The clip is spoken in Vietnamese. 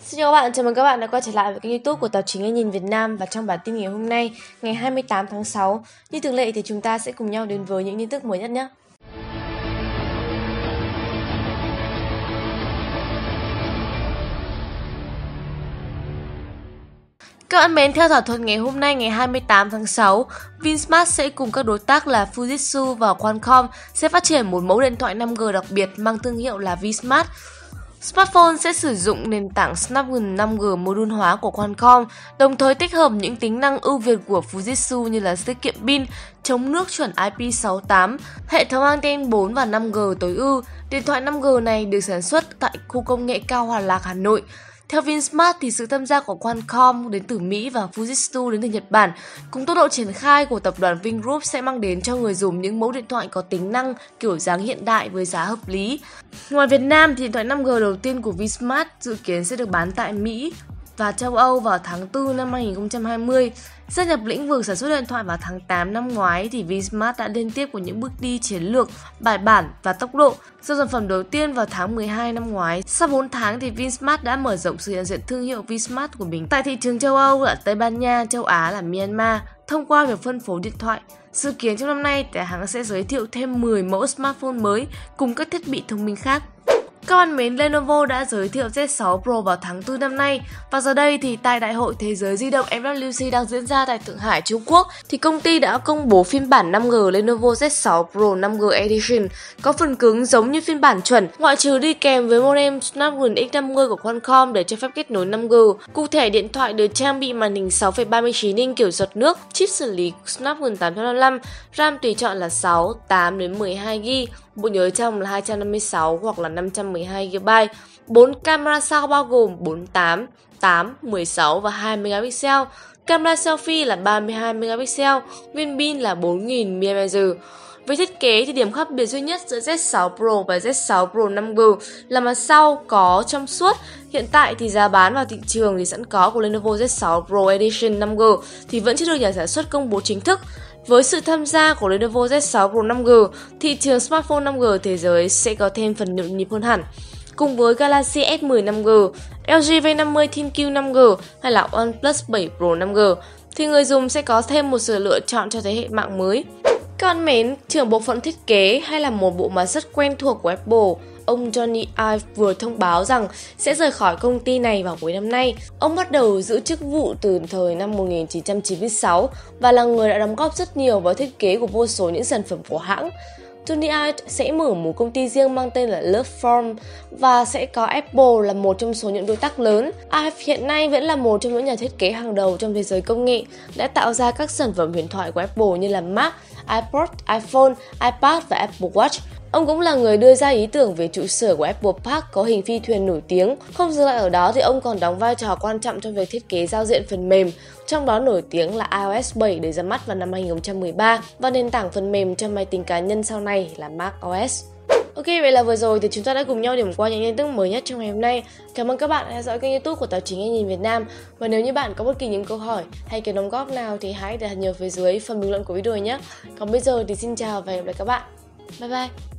Xin chào các bạn, chào mừng các bạn đã quay trở lại với kênh YouTube của tạp chí Nghe Nhìn Việt Nam. Và trong bản tin ngày hôm nay, ngày 28 tháng 6, như thường lệ thì chúng ta sẽ cùng nhau đến với những tin tức mới nhất nhé. Các bạn mến, theo thỏa thuận ngày hôm nay ngày 28 tháng 6, Vinsmart sẽ cùng các đối tác là Fujitsu và Qualcomm sẽ phát triển một mẫu điện thoại 5G đặc biệt mang thương hiệu là Vsmart. Smartphone sẽ sử dụng nền tảng Snapdragon 5G module hóa của Qualcomm, đồng thời tích hợp những tính năng ưu việt của Fujitsu như là tiết kiệm pin, chống nước chuẩn IP68, hệ thống anten 4 và 5G tối ưu. Điện thoại 5G này được sản xuất tại khu công nghệ cao Hòa Lạc, Hà Nội. Theo Vinsmart thì sự tham gia của Qualcomm đến từ Mỹ và Fujitsu đến từ Nhật Bản cùng tốc độ triển khai của tập đoàn Vingroup sẽ mang đến cho người dùng những mẫu điện thoại có tính năng kiểu dáng hiện đại với giá hợp lý. Ngoài Việt Nam thì điện thoại 5G đầu tiên của Vinsmart dự kiến sẽ được bán tại Mỹ và châu Âu vào tháng 4 năm 2020. Gia nhập lĩnh vực sản xuất điện thoại vào tháng 8 năm ngoái thì Vinsmart đã liên tiếp có những bước đi chiến lược, bài bản và tốc độ. Do sản phẩm đầu tiên vào tháng 12 năm ngoái, sau 4 tháng thì Vinsmart đã mở rộng sự hiện diện thương hiệu Vinsmart của mình tại thị trường châu Âu là Tây Ban Nha, châu Á là Myanmar thông qua việc phân phối điện thoại. Dự kiến trong năm nay, hãng sẽ giới thiệu thêm 10 mẫu smartphone mới cùng các thiết bị thông minh khác. Các bạn mến, Lenovo đã giới thiệu Z6 Pro vào tháng 4 năm nay và giờ đây thì tại Đại hội Thế giới Di động MWC đang diễn ra tại Thượng Hải, Trung Quốc thì công ty đã công bố phiên bản 5G Lenovo Z6 Pro 5G Edition có phần cứng giống như phiên bản chuẩn, ngoại trừ đi kèm với modem Snapdragon X50 của Qualcomm để cho phép kết nối 5G. Cụ thể, điện thoại được trang bị màn hình 6,39 inch kiểu giọt nước, chip xử lý Snapdragon 855, RAM tùy chọn là 6, 8 đến 12 GB, bộ nhớ trong là 256 hoặc là 512 GB, 4 camera sau bao gồm 48, 8, 16 và 2 megapixel, camera selfie là 32 megapixel, viên pin là 4000 mAh. Với thiết kế thì điểm khác biệt duy nhất giữa Z6 Pro và Z6 Pro 5G là mặt sau có trong suốt. Hiện tại thì giá bán vào thị trường thì sẵn có của Lenovo Z6 Pro Edition 5G thì vẫn chưa được nhà sản xuất công bố chính thức. Với sự tham gia của Lenovo Z6 Pro 5G, thị trường smartphone 5G thế giới sẽ có thêm phần nhộn nhịp hơn hẳn. Cùng với Galaxy S10 5G, LG V50 ThinQ 5G hay là OnePlus 7 Pro 5G thì người dùng sẽ có thêm một sự lựa chọn cho thế hệ mạng mới. Các bạn mến, trưởng bộ phận thiết kế hay là một bộ mặt rất quen thuộc của Apple, ông Johnny Ive vừa thông báo rằng sẽ rời khỏi công ty này vào cuối năm nay. Ông bắt đầu giữ chức vụ từ thời năm 1996 và là người đã đóng góp rất nhiều vào thiết kế của vô số những sản phẩm của hãng. Johnny Ive sẽ mở một công ty riêng mang tên là Loveform và sẽ có Apple là một trong số những đối tác lớn. Ive hiện nay vẫn là một trong những nhà thiết kế hàng đầu trong thế giới công nghệ, đã tạo ra các sản phẩm huyền thoại của Apple như là Mac, iPod, iPhone, iPad và Apple Watch. Ông cũng là người đưa ra ý tưởng về trụ sở của Apple Park có hình phi thuyền nổi tiếng. Không dừng lại ở đó thì ông còn đóng vai trò quan trọng trong việc thiết kế giao diện phần mềm, trong đó nổi tiếng là iOS 7 để ra mắt vào năm 2013 và nền tảng phần mềm cho máy tính cá nhân sau này là macOS. Ok, vậy là vừa rồi thì chúng ta đã cùng nhau điểm qua những tin tức mới nhất trong ngày hôm nay. Cảm ơn các bạn đã theo dõi kênh YouTube của tạp chí Nghe Nhìn Việt Nam. Và nếu như bạn có bất kỳ những câu hỏi hay cái đóng góp nào thì hãy để nhớ phía dưới phần bình luận của video nhé. Còn bây giờ thì xin chào và hẹn gặp lại các bạn. Bye bye.